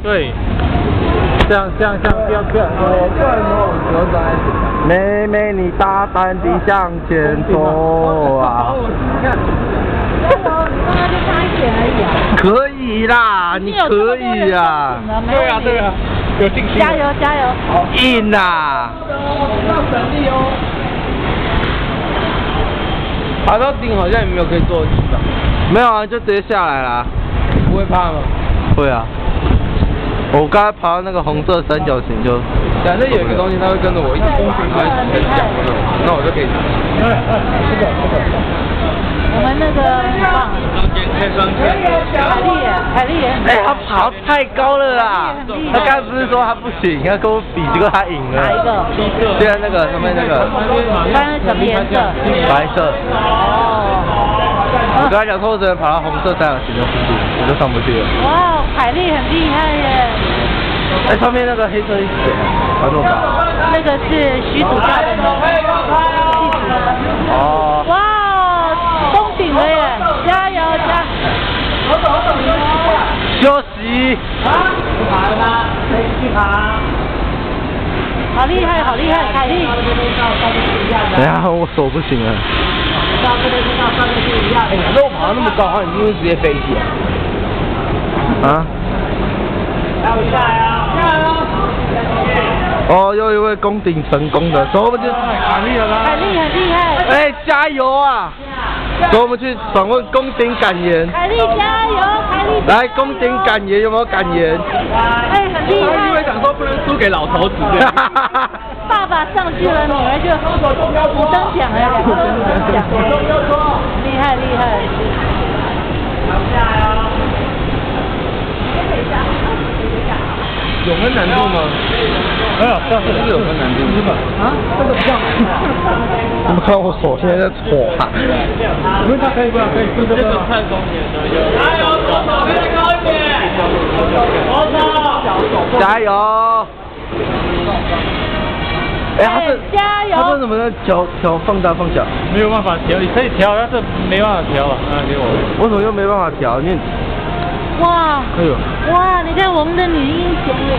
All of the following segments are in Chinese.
对，这样，不要。 妹妹，你大胆地向前走啊！ 就差一点而已啊。 可以啦，你可以啊。 对啊，有信心。 加油！ 硬啦！ 要省力哦。爬到顶好像也没有可以坐的地方。 没有啊，就直接下来啦。 不会怕吗？ 会啊。我刚才爬到那个红色三角形就。 假设有一个东西，它会跟着我一起攻顶，然后一起讲，那我就可以。 我们那个很棒。海丽也。 哎，他爬太高了啦！他刚才不是说他不行，他跟我比，结果他赢了。 哪一个？ 现在那个上面那个。 刚刚什么颜色？ 白色。 哦。 我刚才讲说，我只能爬到红色三角形的弧度，我就上不去了。 哇，海丽很厉害耶！ 哎，上面那个黑色是谁？爬多高？ 那个是徐主教的女儿。 哦。 哇，攻顶了耶！加油！ 休息。 爬了吗？可以继续爬。 好厉害，海丽！ 等一下，我手不行了。 哎，你如果爬到那么高的话，你就会直接飞起来。 啊？ 加油！ 哦，又一位攻顶成功的，走，我们就海丽了吗？ 海丽很厉害。 哎，加油啊！走，我们去访问攻顶感言。 海丽加油！ 来，攻顶感言有没有感言？ 哎，很厉害。 因为想说不能输给老头子。 爸爸上去了，女儿就五等奖了，2个5等奖。厉害！ 有分难度吗？没有，这是有分难度。啊？这个不像。 你们看我手现在在搓啊！ 因为它可以，这个看中间的。加油，左手可以高一点。 加油！哎， 加油！ 他为什么要调放大放小？ 没有办法调，你可以调，但是没办法调啊。给我。 为什么又没办法调？你。 哇！ 哎呦！ 哇，你看我们的女英雄哎！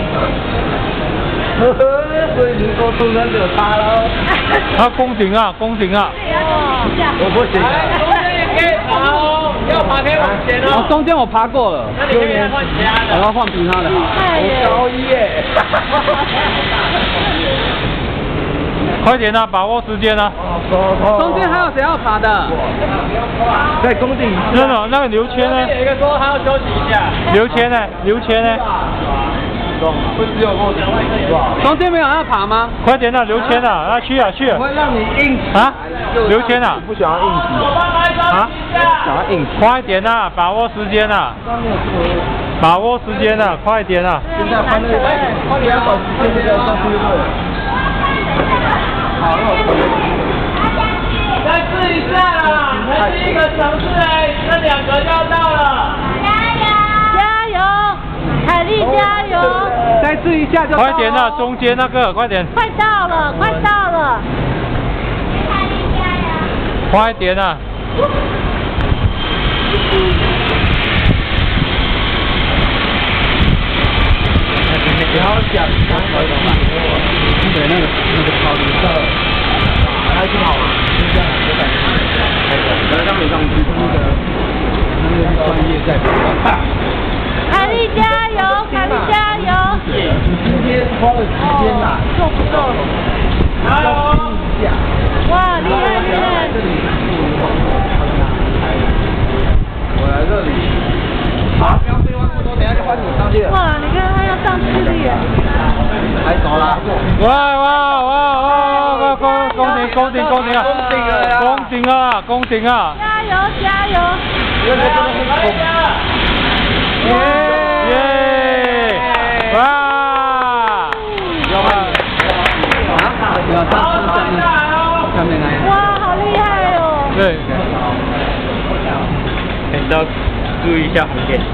所以你说出生就有他喽。 他攻顶啊！ 哇！ 我不行。 中间也可以爬哦，要爬可以往前哦。 中间我爬过了。 那你可以换其他的。 我要换其他的。我高一耶。 快点啊，把握时间啊！ 中间还有谁要爬的？在攻顶。 那个刘谦呢？有一个说他要休息一下。刘谦呢？ 不只有我中间没有要爬吗？ 快点啊，刘谦啊，去啊！ 我会让你硬起啊！刘谦啊！ 不想要硬起。 啊？ 想要硬起。 快点啊，把握时间啊！快点啊！ 现在快点把时间上去了。好， 再试一下啦！才第一个城市哎，这2个就要到了。 加油！海丽加油！ 再试一下就。 快点啊，中间那个，快点！ 快到了！ 海丽加油！ 快点啊！ 不要讲，对，那个超级色，还是好，这样就感觉，可能他没上去，那个是专业在比。 海丽加油！ 你今天花了时间啦， 够不够？ 加油！ 哇，厉害！ 我来这里。好，不要废话那么多，等下就换你上去了。 哇，你看他要上去了耶！ 太高了！ 哇！攻顶啊！ 加油！ 这个真的很恐怖。 耶！哇！ 哇，好厉害哦！ 对。你要注意一下红点。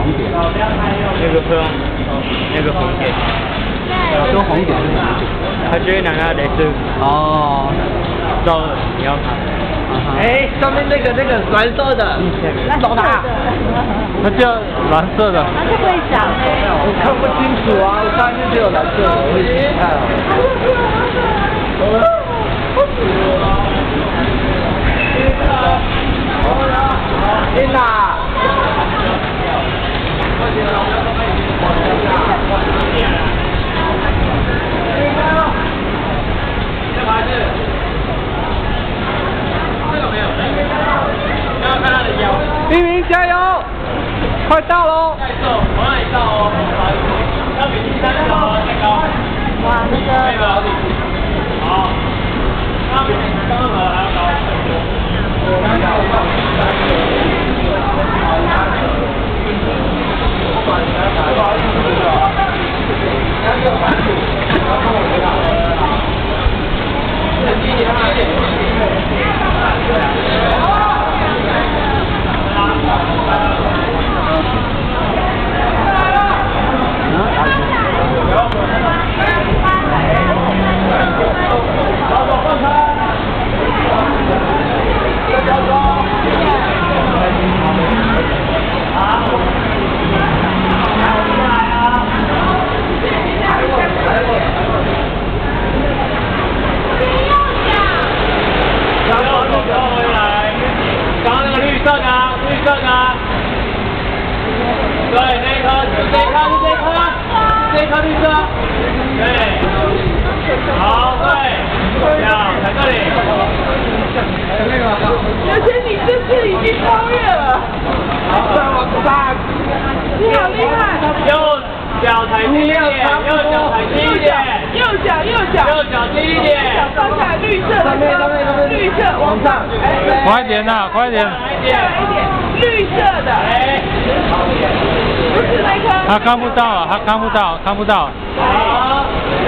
那个红点。 说红点是什么？ 他就会拿他的是。哦。到了你要爬。 哎，上面那个蓝色的，找他。 它叫蓝色的。 它是会长哎。 我看不上面就有蓝色的，我已经看了。进啦！ 这牌子，这个没有，要看他的腰。 一鸣加油！快到喽！ 再走，往哪里到哦？要比第三个再高。 哇，那个。 可以吗？好，那比刚刚的还要高很多。对，这一颗绿色，对，好，对，要在这里。 而且你这次已经超越了，你好厉害！ 右脚踩低一点，右脚踩低一点， 右脚低一点，放下来绿色，绿色往上， 快点呐，快点！ 绿色的，不是那颗。 他看不到啊，他看不到。 好，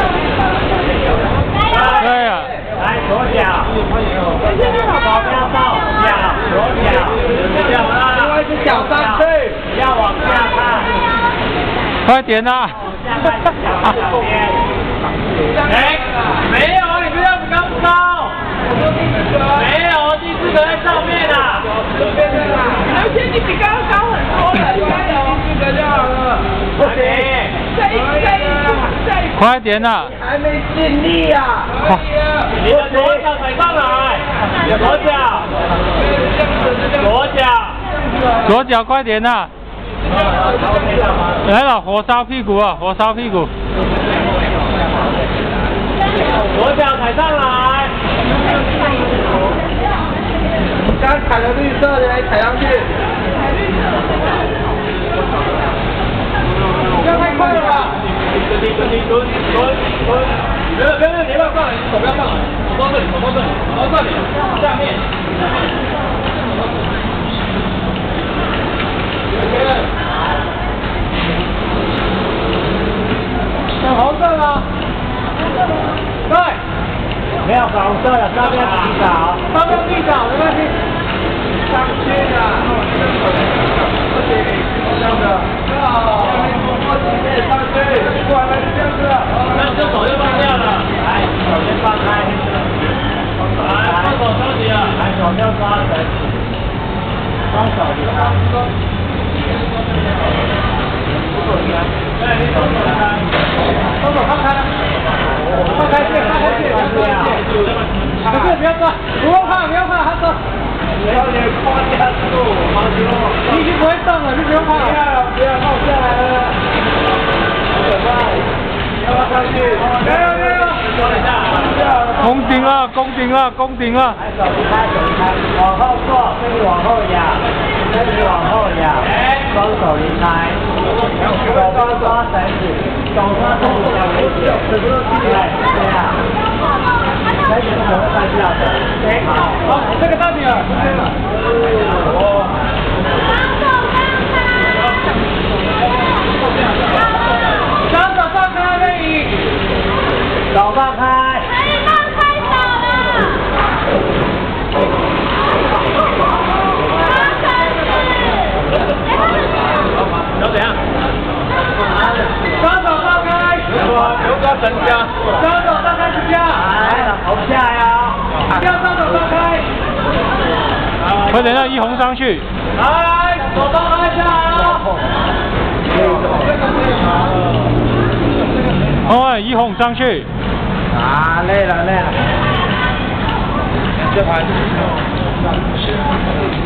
对啊。 来左脚，保镖到脚，左脚啦， 另外一只脚上去， 要往下看。 快点呐！ 哎，没有，你不要刚高，没有，第四个在上面啦。 而且你比刚刚高很多了，加油！第四个就好了。 不行， 再快点呐！ 还没尽力啊！ 你的左脚踩上来， 左脚快点呐！来了，火烧屁股啊，火烧屁股！ 左脚踩上来。 刚踩了绿色的，踩上去。不要太快了吧！ 蹲，别，你不要上来，手不要上来，手到这里，下面。 粉红色吗？对， 没有粉红色的，上面洗澡， 没关系。上去啊！这样子，好，上去，过来这样子。 那你这手就放掉了，来，手先放开，来，放手休息了，来，手要抓绳，双手离开。对，你手放开， 双手放开，放开线，可是不要抓，不用怕，他说。 有点夸加速，好极了。 你已经不会动了，你不用怕。不要放下来了。准备，要不要上去？没有。 攻顶了！ 来，手离开，往后坐，身体往后仰，双手离开，手抓绳子，手抓绳子要维持，对，这样。绳子是不会断掉的。 好，这个到底了。双手放开，内影。 手放开。要怎样？ 双手放开， 留抓绳架。 双手放开支架， 来，头下呀， 要双手放开。 快点让一红上去。 来，手放开下来了。 动上去。 啊，累了累了。 这盘。